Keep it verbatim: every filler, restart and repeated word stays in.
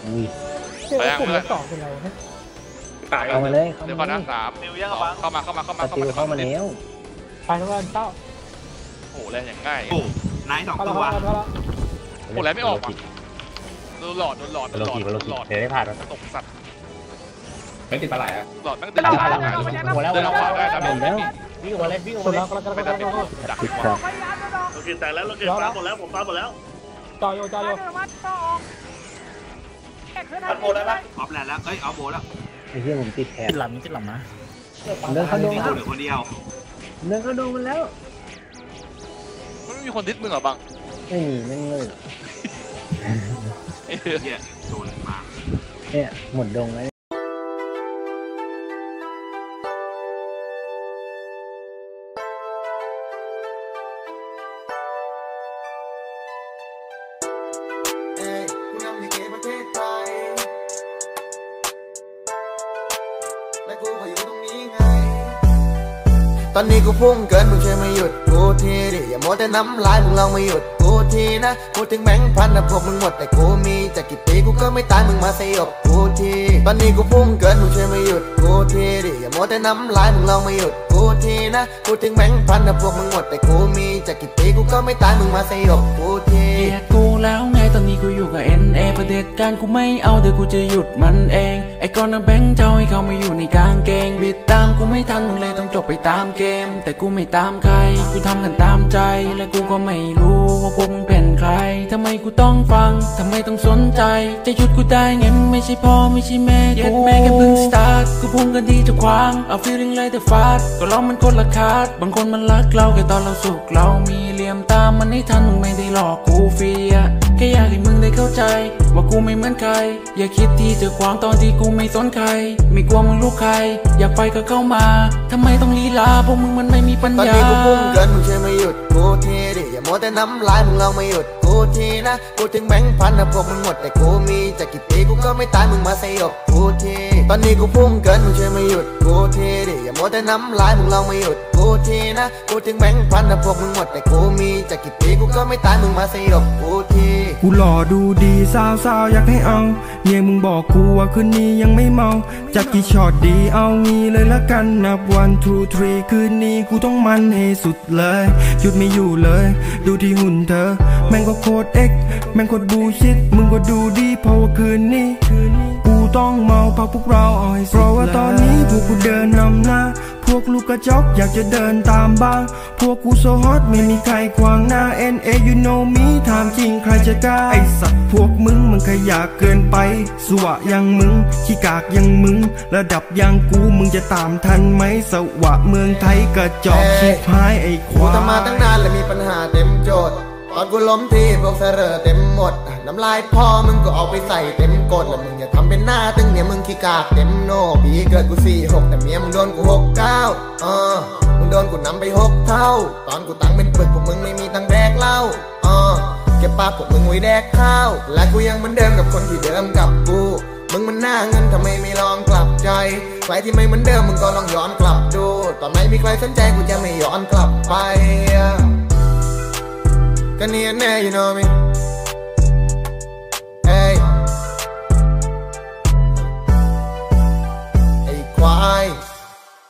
ไปยังเพื่อนสองเป็นไรนะเข้ามาเลยเดี๋ยวก่อนนะสามเข้ามาเข้ามาเข้ามาเข้ามาเข้ามาแล้วไปทุกคนเต้าโอ้แรงอย่างง่ายโอ้นายสองตัวโอ้แรงไม่ออกว่ะโดนหลอดโดนหลอดโดนหลอดโดนหลอดเดี๋ยวได้ผ่านแล้วตกสัตว์ไม่ติดปลาไหลอ่ะหลอดแม่งติดปลาไหลเดินออกขวาได้นะแล้ววิ่งมาเลยวิ่งมาเลยไม่ได้ไม่ได้ดักดีกว่าโอเคแต่แล้วเราเก็บฟ้าหมดแล้วผมฟ้าหมดแล้วจ่อโยจ่อโยพันโบได้ปะออฟแลนด์แล้วเอ้ยเอาโบแล้วไอ้เหี้ยผมติดแขนติดหลังติดหลังนะเดินเข้าดงแล้วเหลือคนเดียวเดินเข้าดงมันแล้วมันไม่มีคนดิสมึงเหรอบังไม่มีไม่เงยเนี่ยโดนมาเนี่ยหมดดงแล้วตอนนี้กูพุ่งเกินมึงช่วยมาหยุดกูทีดิอย่าโม้แต่น้ำลายมึงลองมาหยุดกูทีนะพูดถึงแบงค์พันนะพวกมึงหมดแต่กูมีจะกี่ปีกูก็ไม่ตายมึงมาสยบกูทีตอนนี้กูพุ่งเกินมึงช่วยมาหยุดกูทีดิอย่าโม้แต่น้ำลายมึงลองมาหยุดกูทีนะพูดถึงแบงค์พันนะพวกมึงหมดแต่กูมีจะกี่ปีกูก็ไม่ตายมึงมาสยบกูทีเกลียดกูแล้วไงตอนนี้กูอยู่กับ เอ็น เอ ประเด็จการกูไม่เอาเดี๋ยวกูจะหยุดมันเองไอ้ก้อนน้ำแบงค์เจ้าให้เขามาอยู่ในกางเกงบิดตามกูไม่ทันมึงเลยต้องจบไปตามเกมแต่กูไม่ตามใครกูทำกันตามใจและกูก็ไม่รู้ว่าพวกมึงเป็นใครทำไมกูต้องฟังทำไมต้องสนใจจะหยุดกูได้ไงมึงไม่ใช่พ่อไม่ใช่แม่กูแม่แค่เพิ่งสตาร์ทกูพุ่งกันดีจะขวางเอา feeling like the fast ก็เรามันคนละคาดบางคนมันรักเราแค่ตอนเราสุขเรามีเหลี่ยมตามมันให้ทันมึงไม่ได้หลอกกูฟรีแค่อยากให้มึงได้เข้าใจว่ากูไม่เหมือนใครอย่าคิดที่จะขวางตอนที่กูไม่สนใครไม่กลัวมึงลูกใครอยากไปก็เข้ามาทำไมต้องลีลาพวกมึงมันไม่มีปัญญาตอนนี้กูพุ่งเกินมึงช่วยมาหยุดกูทีดิอย่าโม้แต่น้ำลายมึงลองมาหยุดกูทีนะพูดถึงแบงค์พันนะพวกมึงหมดแต่กูมีจะกี่ปีกูก็ไม่ตายมึงมาสยบกูทีตอนนี้กูพุ่งเกินมึงช่วยมาหยุดกูทีดิอย่าโม้แต่น้ำลายมึงลองมาหยุดกูทีนะพูดถึงแบงค์พันนะพวกมึงหมดแต่กูมีจะกี่ปีกูก็ไม่ตายมึงมาสยบกูทีกูหล่อดูดีสาวสาวอยากให้เอาเนี่ยมึงบอกกูว่าคืนนี้ยังไม่เมาจัดกี่ช็อตดีเอางี้เลยละกันนับ one two three คืนนี้กูต้องมันให้สุดเลยหยุดไม่อยู่เลยดูที่หุ่นเธอแม่งก็โคตรเอ็กแม่งโคตรบูชิดมึงก็ดูดีเพราะว่าคืนนี้กูต้องเมาเพราะพวกเราเอาให้สุดเพราะว่าตอนนี้พวกกูเดินนำหน้าพวกลูกกระจอกอยากจะเดินตามบ้างพวกกูโซฮอตไม่มีใครขวางหน้า เอ็น เอ you know me ถามจริงใครจะกล้าไอสัตว์พวกมึงมันขยะเกินไปสวะยังมึงขี้กากยังมึงระดับยังกูมึงจะตามทันไหมสวะเมืองไทยกระจอกชิบหายไอควายกูทำมาตั้งนานและมีปัญหาเต็มโจทย์ตอนกูล้มที่พวกเสรอเต็มหมดน้ำลายพ่อมึงก็เอาไปใส่เต็มกดแล้วมึงอย่าทำเป็นหน้าตึงเนี่ยมึงขี้กากเต็มโนปีเกิดกูสี่หกแต่เมียมึงโดนกูหกเก้าเออมึงโดนกูนำไปหกเท่าตอนกูตังเป็นปึกพวกมึงไม่มีตังแดกเหล้าเออเก็บปากพวกมึงไว้แดกข้าวและกูยังเหมือนเดิมกับคนที่เดิมกับกูมึงมันหน้าเงินทำไมไม่ลองกลับใจใครที่ไม่เหมือนเดิมมึงก็ลองย้อนกลับดูตอนไหนมีใครสนใจกูจะไม่ย้อนกลับไปก็เนียนแน่ you know me เฮ้ยไอ้ควาย